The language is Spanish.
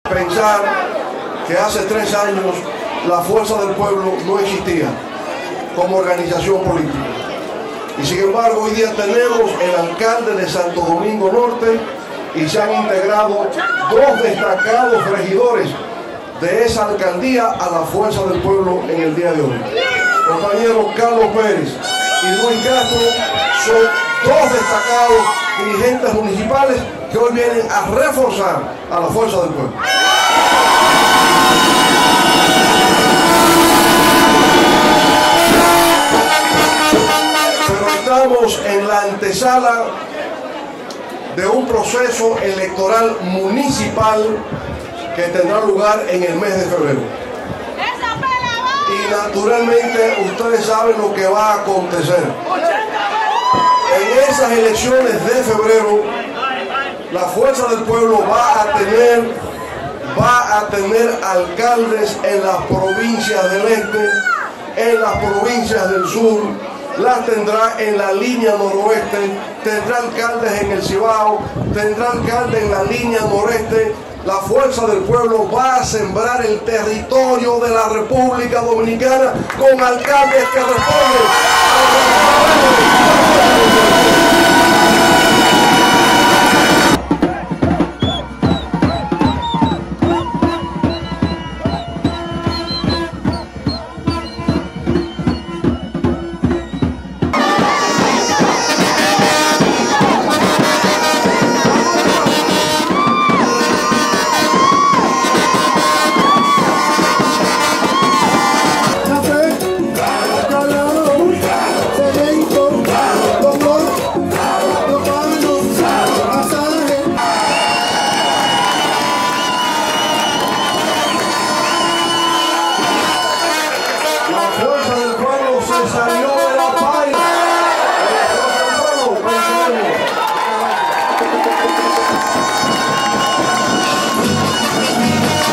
Pensar que hace 3 años la Fuerza del Pueblo no existía como organización política. Y sin embargo, hoy día tenemos el alcalde de Santo Domingo Norte y se han integrado 2 destacados regidores de esa alcaldía a la Fuerza del Pueblo en el día de hoy. Compañeros Carlos Pérez y Luis Castro son 2 destacados dirigentes municipales que hoy vienen a reforzar a la Fuerza del Pueblo. Pero estamos en la antesala de un proceso electoral municipal que tendrá lugar en el mes de febrero. Y naturalmente ustedes saben lo que va a acontecer. En esas elecciones de febrero, la Fuerza del Pueblo va a tener alcaldes en las provincias del este, en las provincias del sur, las tendrá en la línea noroeste, tendrá alcaldes en el Cibao, tendrá alcaldes en la línea noreste. La Fuerza del Pueblo va a sembrar el territorio de la República Dominicana con alcaldes que responden a los